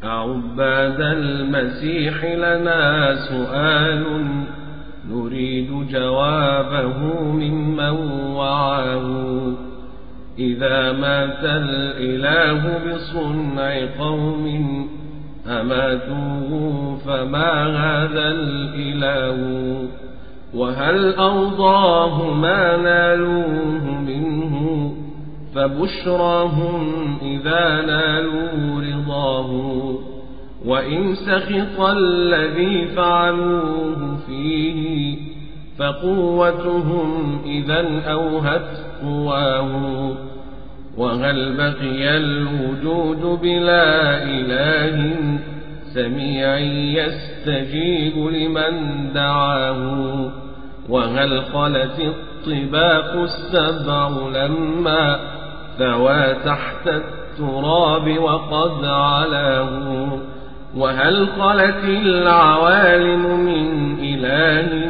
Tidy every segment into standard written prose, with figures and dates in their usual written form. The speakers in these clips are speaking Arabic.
عباد المسيح لنا سؤال نريد جوابه ممن وعاه. إذا مات الإله بصنع قوم أماتوه فما هذا الإله؟ وهل أرضاه ما نالوه منه؟ فبشراهم إذا نالوا رضاه. وإن سخط الذي فعلوه فيه فقوتهم إذا أوهت قواه. وهل بقي الوجود بلا إله سميع يستجيب لمن دعاه؟ وهل خلت الطباق السبع لما ثوى تحت التراب وقد علاه؟ وهل خلت العوالم من إله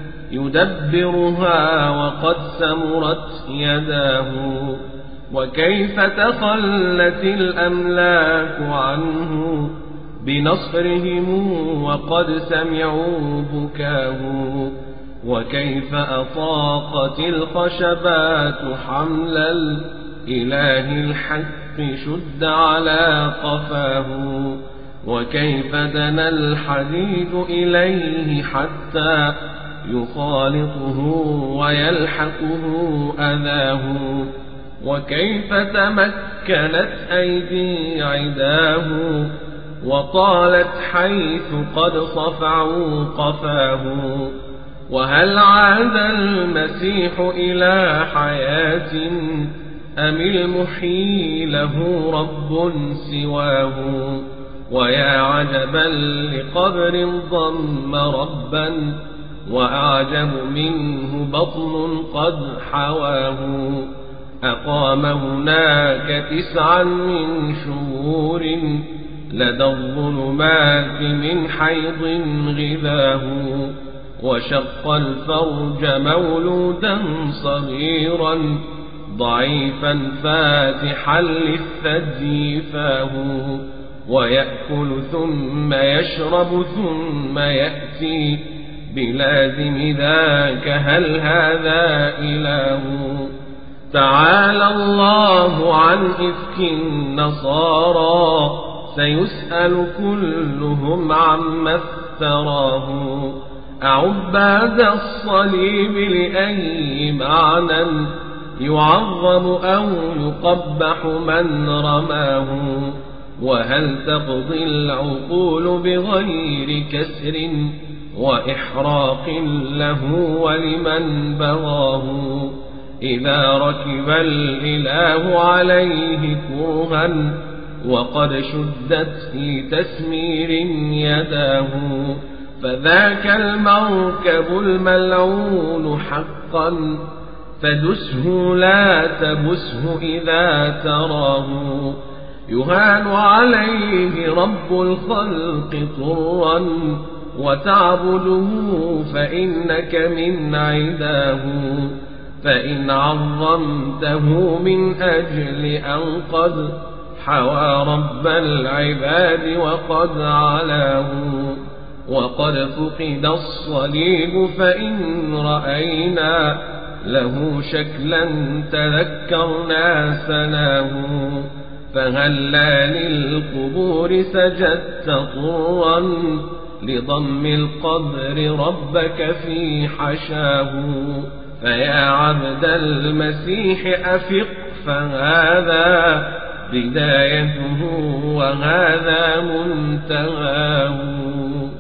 يدبرها وقد سمرت يداه؟ وكيف تخلت الأملاك عنه بنصرهم وقد سمعوا بكاه؟ وكيف أطاقت الخشبات حمل الإله الحق شد على قفاه؟ وكيف دنا الحديد إليه حتى يخالطه ويلحقه أذاه؟ وكيف تمكنت أيدي عداه وطالت حيث قد صفعوا قفاه؟ وهل عاد المسيح إلى حياة أم المحيي له رب سواه؟ ويا عجبا لقبر ضم ربا وأعجب منه بطن قد حواه. أقام هناك 9 من شهور لدى الظلمات من حيض غذاه. وشق الفرج مولودا صغيرا ضعيفا فاتحا للثدي فاه. ويأكل ثم يشرب ثم يأتي بلازم ذاك هل هذا إله؟ تعالى الله عن إفك النصارى سيسأل كلهم عما افتراه. أعباد الصليب لأي معنى يعظم أو يقبح من رماه؟ وهل تقضي العقول بغير كسر وإحراق له ولمن بغاه؟ إذا ركب الإله عليه كرها وقد شدت لتسمير يداه فذاك المركب الملعون حقا فدسه لا تبسه إذا تراه. يهان عليه رب الخلق طرا وتعبده فإنك من عداه. فإن عظمته من أجل أن قد حوى رب العباد وقد علاه. وقد فقد الصليب فإن رأينا له شكلا تذكرنا سناه. فهلا للقبور سجدت طرا لضم القبر ربك في حشاه. فيا عبد المسيح أفق فهذا بدايته وهذا منتهاه.